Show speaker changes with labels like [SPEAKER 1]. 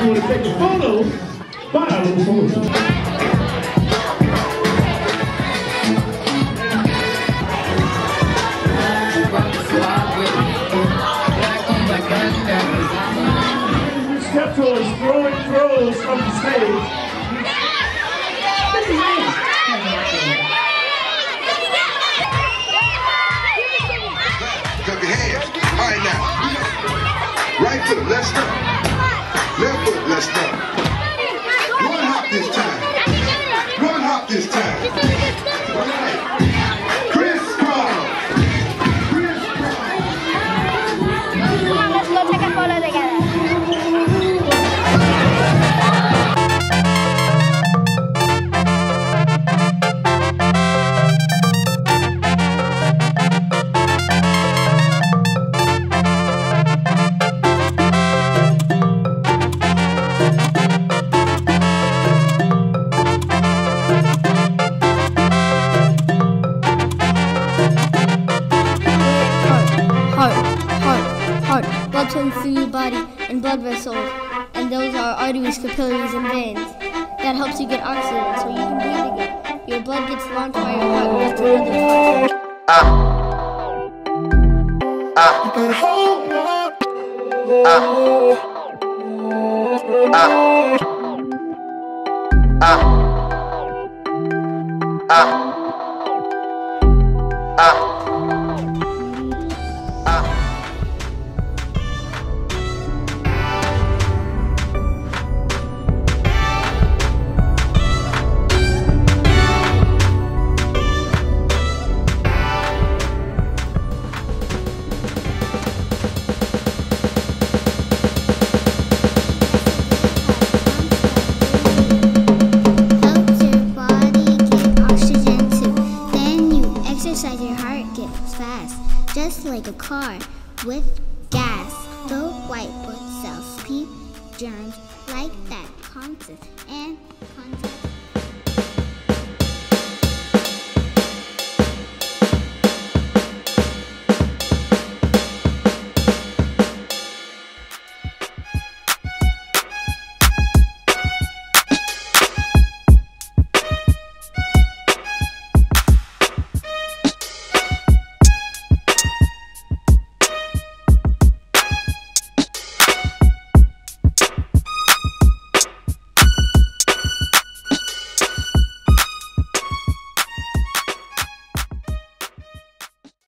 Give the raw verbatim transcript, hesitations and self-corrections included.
[SPEAKER 1] you want to take a photo, file the photo. Step towards throwing throws from the stage.
[SPEAKER 2] Clap your hands. All right now. Right foot, let's go. Left foot, let's go. One hop this time. One hop this time. All right. Crisscross.
[SPEAKER 3] Come on, let's go take a photo together.
[SPEAKER 4] Blood flows through your body and blood vessels, and those are arteries, capillaries, and veins. That helps you get oxygen so you can breathe again. Your blood gets launched by your heart back to another heart. Ah. Ah. Ah. Ah. Ah. Just like a car with gas, the white blood cells keep germs like that constant and contact.